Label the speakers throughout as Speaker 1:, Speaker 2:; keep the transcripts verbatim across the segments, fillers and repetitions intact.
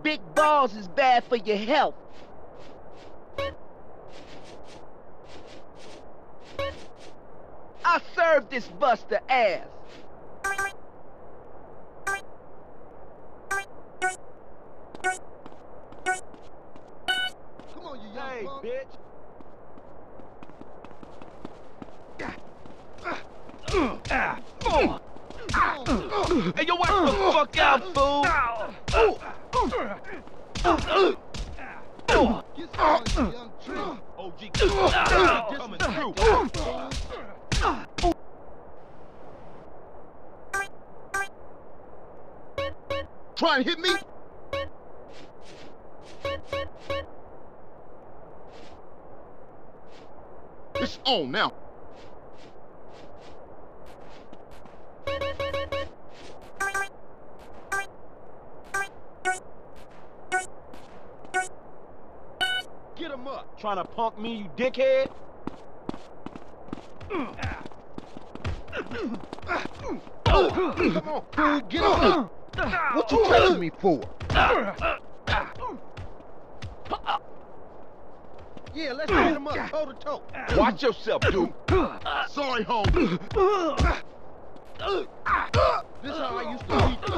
Speaker 1: Big balls is bad for your health. I serve this buster ass.
Speaker 2: Come on, you young
Speaker 1: Hey,
Speaker 2: punk.
Speaker 1: bitch. Hey, yo, watch the fuck out, fool!
Speaker 2: Get some, you young trick.
Speaker 1: O G coming through.
Speaker 2: Try and hit me? It's on now.
Speaker 1: Get him up. Trying to punk me, you dickhead?
Speaker 2: Come on, fool, get up. What you touching me for? Yeah, let's hit him up toe to toe.
Speaker 1: Watch yourself, dude.
Speaker 2: Sorry, homie. This how I used to beat you.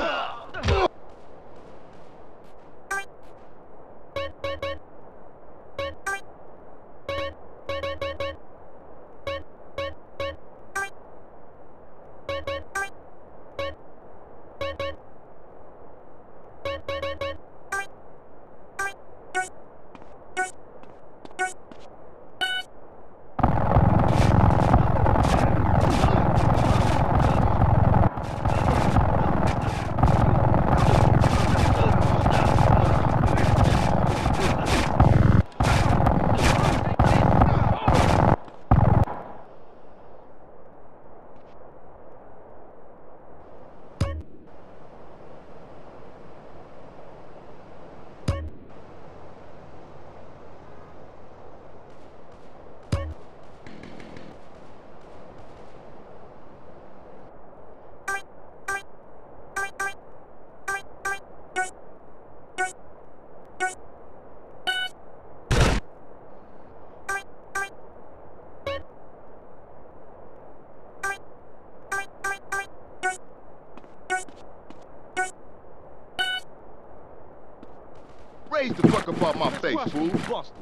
Speaker 2: Raise the fuck up off my face, fool.
Speaker 1: Busters.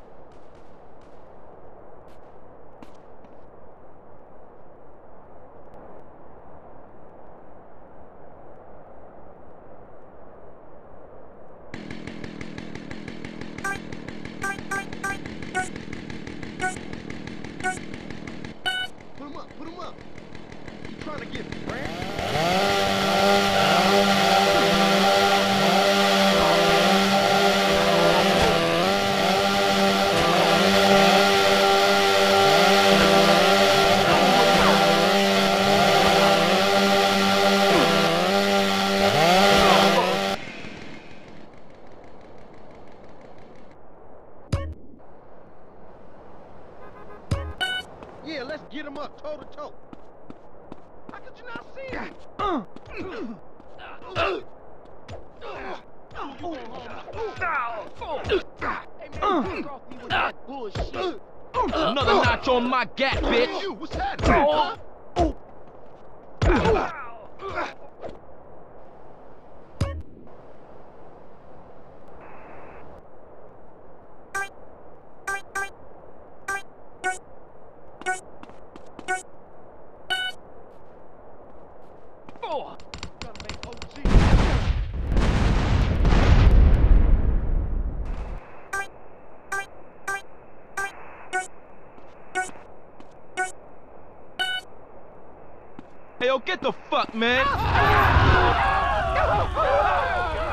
Speaker 2: Put him up, put him up. You trying to get ran? Yeah, let's get him up toe to toe. How could you not see him?
Speaker 1: Hey, man, fuck off me with that bullshit. Another notch on my gat, bitch.
Speaker 2: You, what's happening? Huh?
Speaker 1: Oh, gonna make O G. Hey, yo, get the fuck, man.